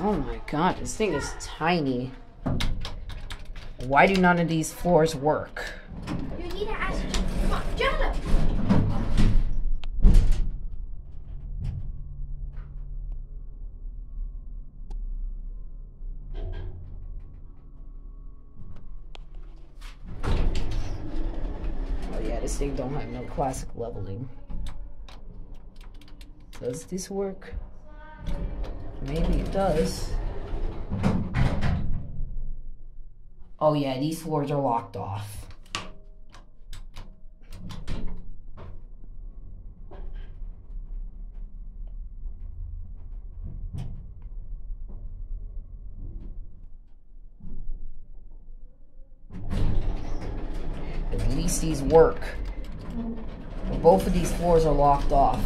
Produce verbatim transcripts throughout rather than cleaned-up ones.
Oh my god, this thing is tiny. Why do none of these floors work? You need to ask. Come on, Jonah! Oh yeah, this thing don't have no classic leveling. Does this work? Maybe it does. Oh yeah, these floors are locked off. At least these work. But both of these floors are locked off.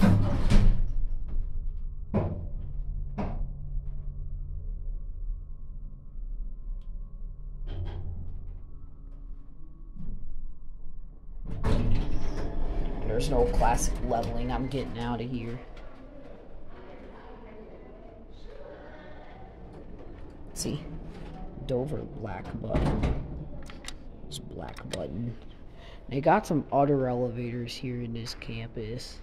There's no classic leveling. I'm getting out of here. See? Dover black button. It's black button. They got some other elevators here in this campus.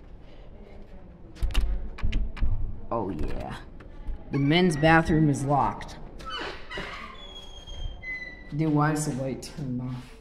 Oh yeah. The men's bathroom is locked. Then why is the light turned off?